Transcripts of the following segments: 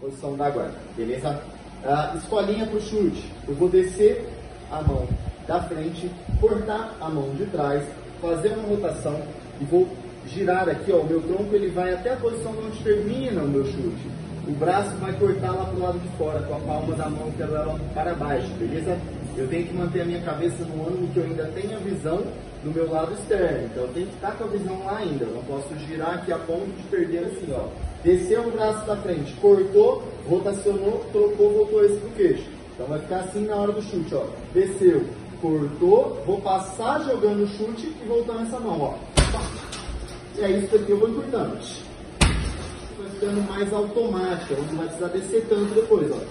posição da guarda, beleza? Escolinha para o chute. Eu vou descer a mão da frente, cortar a mão de trás, fazer uma rotação e vou girar aqui, ó, o meu tronco ele vai até a posição onde termina o meu chute. O braço vai cortar lá pro lado de fora, com a palma da mão quero ela para baixo, beleza? Eu tenho que manter a minha cabeça no ângulo que eu ainda tenha visão do meu lado externo. Então eu tenho que estar com a visão lá ainda. Eu não posso girar aqui a ponto de perder assim, ó. Desceu o braço da frente, cortou, rotacionou, trocou, voltou esse pro queixo. Então vai ficar assim na hora do chute, ó. Desceu, cortou, vou passar jogando o chute e voltando essa mão, ó. E é isso aqui eu vou encurtando. Vai ficando mais automático, não vai precisar descer tanto depois, ó.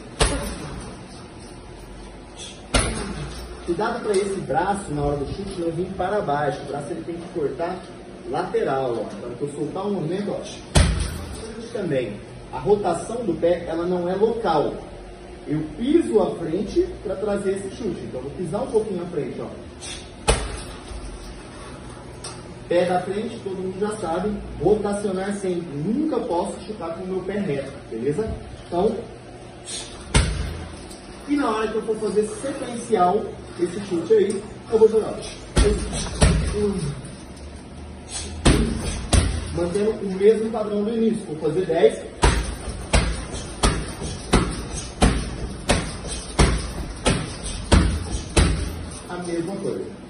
Cuidado para esse braço na hora do chute não vir para baixo. O braço ele tem que cortar lateral, ó. Então eu soltar um movimento, ó. Também a rotação do pé ela não é local. Eu piso à frente para trazer esse chute. Então eu vou pisar um pouquinho à frente, ó. Pé da frente, todo mundo já sabe, rotacionar sempre. Nunca posso chutar com o meu pé reto, beleza? Então, e na hora que eu for fazer sequencial esse chute aí, eu vou jogar. Mantendo o mesmo padrão do início. Vou fazer 10. A mesma coisa.